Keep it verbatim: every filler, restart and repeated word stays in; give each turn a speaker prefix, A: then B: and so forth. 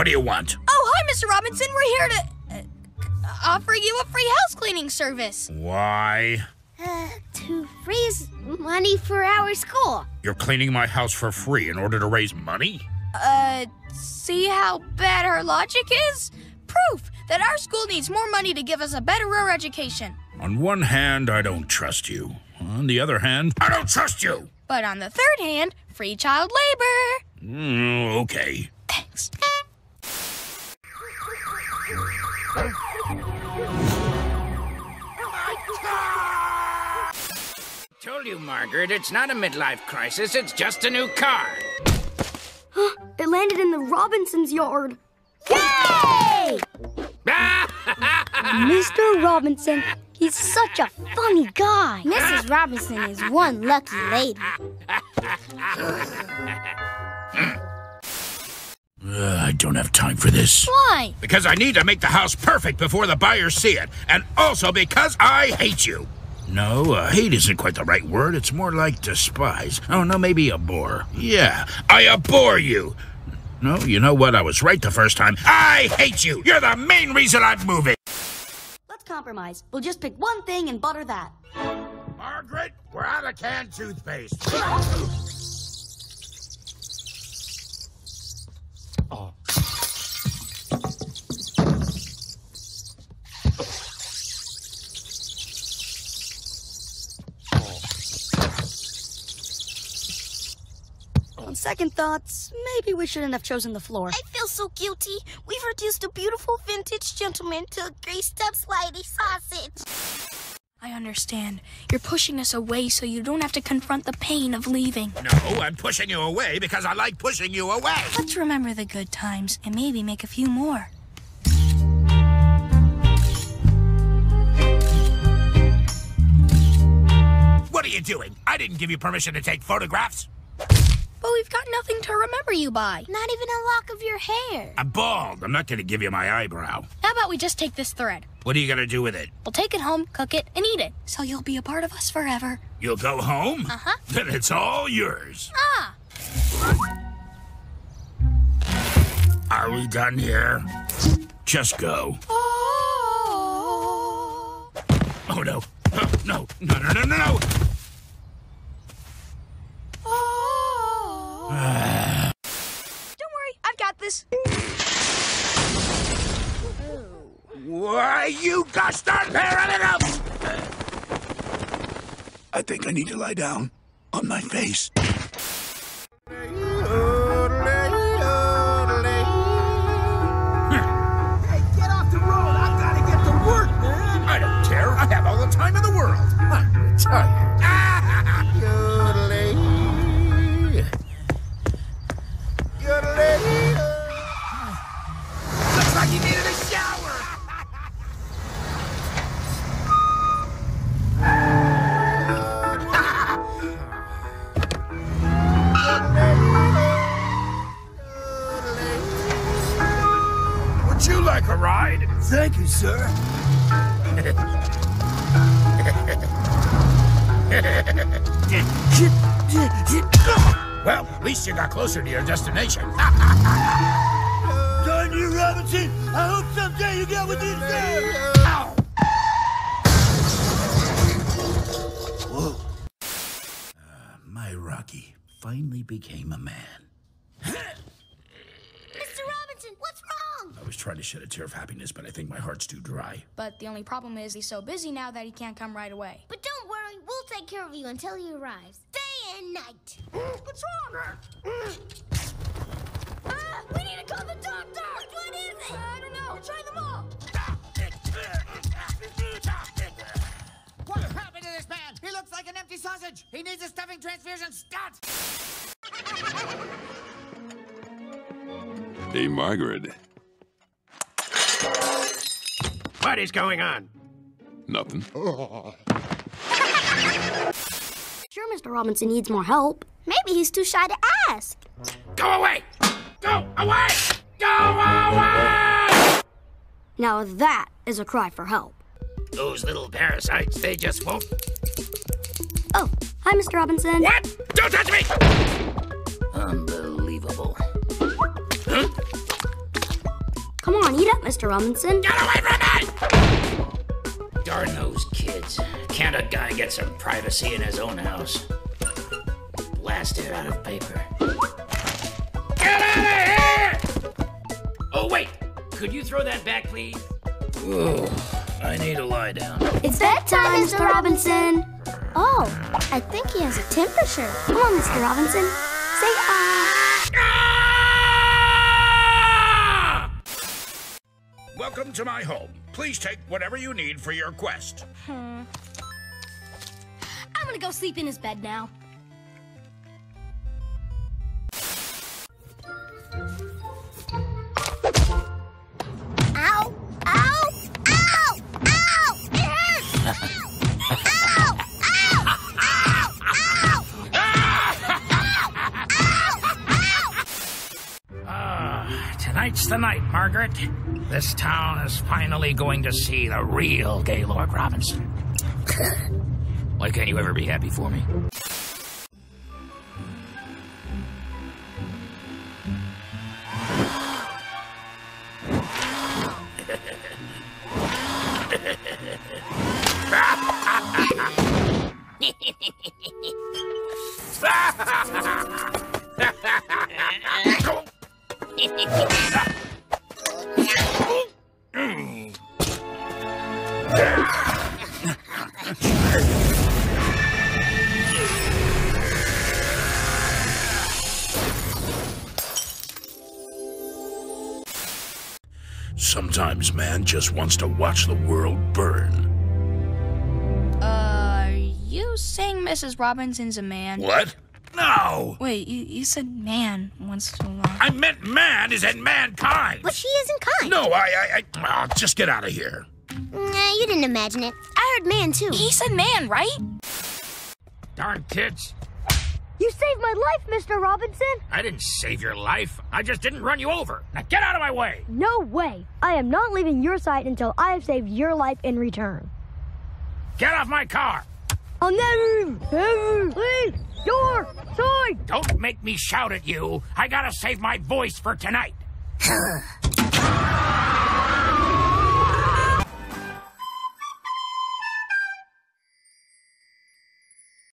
A: What do you want?
B: Oh, hi, Mister Robinson. We're here to uh, offer you a free house cleaning service.
A: Why?
C: Uh, to raise money for our school.
A: You're cleaning my house for free in order to raise money?
B: Uh, see how bad our logic is? Proof that our school needs more money to give us a better education.
A: On one hand, I don't trust you. On the other hand, I don't trust you.
B: But on the third hand, free child labor.
A: Mm, okay.
B: Thanks.
D: Told you, Margaret, it's not a midlife crisis, it's just a new car.
C: It landed in the Robinsons' yard. Yay! Mister Robinson, he's such a funny guy. Missus Robinson is one lucky lady.
A: Uh, I don't have time for this.
B: Why?
A: Because I need to make the house perfect before the buyers see it. And also because I hate you. No, uh, hate isn't quite the right word. It's more like despise. Oh, no, maybe abhor. Yeah, I abhor you. No, you know what? I was right the first time. I hate you. You're the main reason I'm moving.
E: Let's compromise. We'll just pick one thing and butter that.
A: Margaret, we're out of canned toothpaste. Oh.
E: On second thoughts, maybe we shouldn't have chosen the floor.
C: I feel so guilty. We've reduced a beautiful vintage gentleman to a greased-up slidey sausage.
B: I understand. You're pushing us away so you don't have to confront the pain of leaving.
A: No, I'm pushing you away because I like pushing you away.
B: Let's remember the good times and maybe make a few more.
A: What are you doing? I didn't give you permission to take photographs.
B: But we've got nothing to remember you by.
C: Not even a lock of your hair.
A: I'm bald. I'm not going to give you my eyebrow.
B: How about we just take this thread?
A: What are you going to do with it?
B: We'll take it home, cook it, and eat it. So you'll be a part of us forever.
A: You'll go home?
B: Uh-huh.
A: Then it's all yours.
B: Ah!
A: Are we done here? Just go.
B: Oh,
A: Oh, no. Oh, no. No, no, no, no, no.
B: Don't worry, I've got this.
A: Why, you gosh darn pair of animals!
F: I think I need to lie down on my face.
G: Hey, get off the road! I gotta get to work, man!
A: I don't care. I have all the time in the world. I'm retired.
G: Looks like you needed a shower!
A: Would you like a ride?
G: Thank you, sir.
A: Well, at least you got closer to your destination.
G: Darn you, Robinson! I hope someday you get what you deserve!
A: Ow! Whoa. Uh, my Rocky finally became a man.
C: Mister Robinson, what's wrong?
A: I was trying to shed a tear of happiness, but I think my heart's too dry.
B: But the only problem is he's so busy now that he can't come right away.
C: But don't worry, we'll take care of you until he arrives. Day and night.
B: What's wrong?
C: Ah, we need to call the doctor! Which one is it?
B: I don't know. Try them all.
G: What happened to this man? He looks like an empty sausage! He needs a stuffing transfusion stat!
F: Hey, Margaret.
D: What is going on?
F: Nothing.
C: Sure, Mister Robinson needs more help. Maybe he's too shy to ask.
A: Go away! Go away! Go away!
C: Now that is a cry for help.
D: Those little parasites, they just won't...
C: Oh, hi, Mister Robinson.
A: What? Don't touch me!
D: Unbelievable. Huh?
E: Come on, eat up, Mister Robinson.
D: Get away from me! Darn those kids. Can't a guy get some privacy in his own house? Blasted out of paper. Get out of here! Oh, wait. Could you throw that back, please? Ooh, I need to lie down.
E: It's bedtime, Mister Robinson.
C: Oh, I think he has a temperature.
E: Come on, Mister Robinson. Say ah.
A: Ah! Welcome to my home. Please take whatever you need for your quest.
E: Hmm. I'm gonna go sleep in his bed now.
C: Ow! Ow! Ow! Ow! It hurts! Ow! Ow! Ow! Ow!
D: Ah, tonight's the night, Margaret. This town is finally going to see the real Gaylord Robinson. Why can't you ever be happy for me?
A: Sometimes man just wants to watch the world burn.
B: Uh, are you saying Missus Robinson's a man?
A: What? No!
B: Wait, you, you said man once so long.
A: I meant man is in mankind!
C: But she isn't kind.
A: No, I, I, I... Oh, just get out of here.
C: Nah, you didn't imagine it. I heard man, too.
B: He said man, right?
D: Darn kids.
E: You saved my life, Mister Robinson.
D: I didn't save your life. I just didn't run you over. Now get out of my way.
H: No way. I am not leaving your side until I have saved your life in return.
D: Get off my car.
H: I'll never, ever leave your side.
D: Don't make me shout at you. I gotta save my voice for tonight.